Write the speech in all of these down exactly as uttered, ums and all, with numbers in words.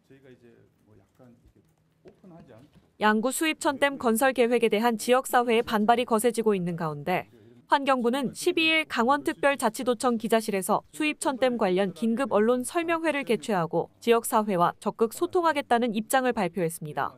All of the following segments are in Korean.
저희가 이제 뭐 약간 이렇게 오픈하지 않. 양구 수입천댐 건설 계획에 대한 지역사회의 반발이 거세지고 있는 가운데 환경부는 십이일 강원특별자치도청 기자실에서 수입천댐 관련 긴급 언론 설명회를 개최하고 지역사회와 적극 소통하겠다는 입장을 발표했습니다.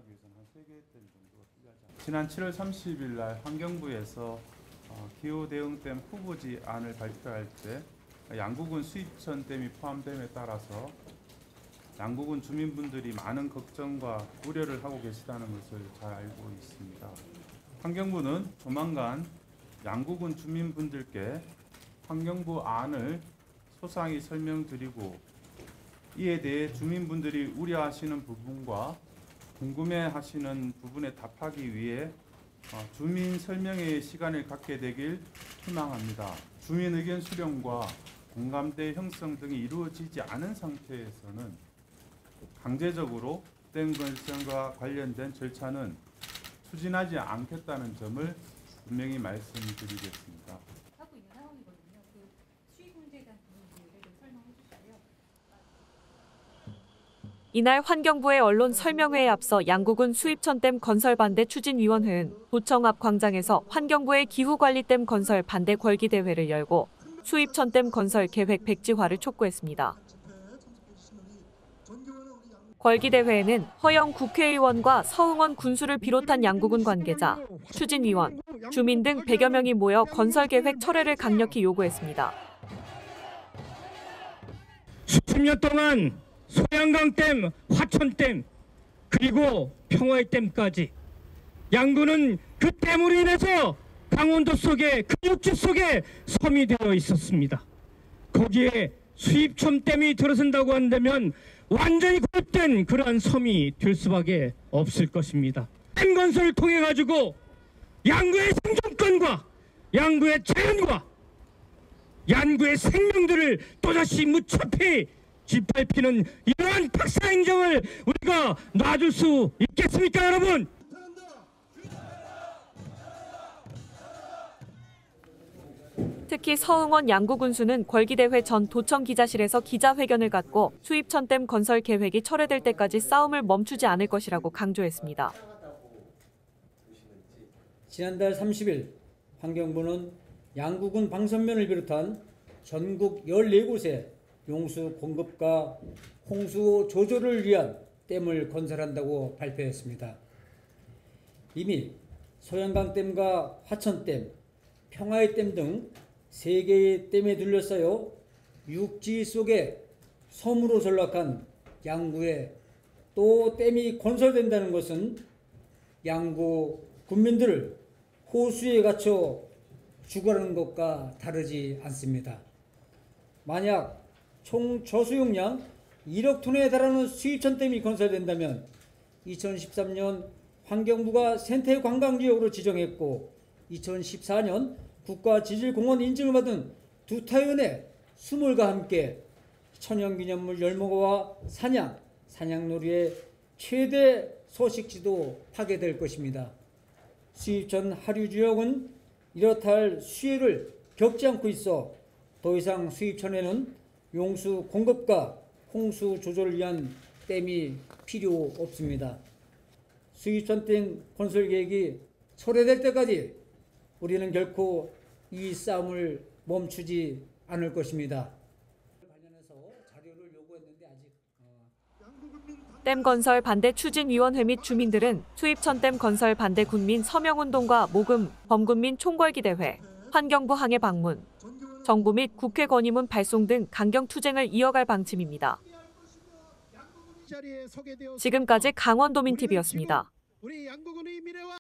지난 칠월 삼십일 날 환경부에서 기후대응댐 후보지 안을 발표할 때 양구군 수입천댐이 포함됨에 따라서 양구군 주민분들이 많은 걱정과 우려를 하고 계시다는 것을 잘 알고 있습니다. 환경부는 조만간 양구군 주민분들께 환경부 안을 소상히 설명드리고 이에 대해 주민분들이 우려하시는 부분과 궁금해하시는 부분에 답하기 위해 주민 설명회의 시간을 갖게 되길 희망합니다. 주민 의견 수렴과 공감대 형성 등이 이루어지지 않은 상태에서는 강제적으로 댐 건설과 관련된 절차는 추진하지 않겠다는 점을 분명히 말씀드리겠습니다. 하고 있는 상황이거든요. 그 수입 문제에 대한 부분을 좀 설명해 주실래요? 이날 환경부의 언론 설명회에 앞서 양구군 수입천댐 건설 반대 추진위원회는 도청 앞 광장에서 환경부의 기후관리댐 건설 반대 걸기대회를 열고 수입천댐 건설 계획 백지화를 촉구했습니다. 걸기대회에는 허영 국회의원과 서흥원 군수를 비롯한 양구군 관계자, 추진위원, 주민 등 백여 명이 모여 건설계획 철회를 강력히 요구했습니다. 수십 년 동안 소양강댐, 화천댐, 그리고 평화의댐까지 양구는 그 댐으로 인해서 강원도 속에, 그 육지 속에 섬이 되어 있었습니다. 거기에 수입천댐이 들어선다고 한다면 완전히 고립된 그러한 섬이 될 수밖에 없을 것입니다. 댐 건설을 통해 가지고 양구의 생존권과 양구의 자연과 양구의 생명들을 또다시 무차피 짓밟히는 이러한 박사 행정을 우리가 놔줄 수 있겠습니까, 여러분? 특히 서흥원 양구군수는 걸기대회 전 도청 기자실에서 기자회견을 갖고 수입천댐 건설 계획이 철회될 때까지 싸움을 멈추지 않을 것이라고 강조했습니다. 지난달 삼십일 환경부는 양구군 방선면을 비롯한 전국 열네 곳에 용수 공급과 홍수 조절을 위한 댐을 건설한다고 발표했습니다. 이미 소양강댐과 화천댐, 평화의댐 등 세 개의 댐에 둘러싸여 육지 속에 섬으로 전락한 양구에 또 댐이 건설된다는 것은 양구 군민들을 호수에 갇혀 죽어라는 것과 다르지 않습니다. 만약 총 저수용량 일억 톤에 달하는 수입천댐이 건설된다면 이천십삼 년 환경부가 생태관광지역으로 지정했고 이천십사 년 국가지질공원 인증을 받은 두타연의 수몰과 함께 천연기념물 열목과 사냥, 사냥놀이의 최대 서식지도 파괴될 것입니다. 수입천 하류지역은 이렇다 할 수혜를 겪지 않고 있어 더 이상 수입천에는 용수 공급과 홍수 조절을 위한 댐이 필요 없습니다. 수입천댐 건설 계획이 철회될 때까지 우리는 결코 이 싸움을 멈추지 않을 것입니다. 댐 건설 반대 추진위원회 및 주민들은 수입천댐 건설 반대 군민 서명운동과 모금, 범군민 총궐기대회, 환경부 항해 방문, 정부 및 국회 건의문 발송 등 강경투쟁을 이어갈 방침입니다. 지금까지 강원도민티비였습니다.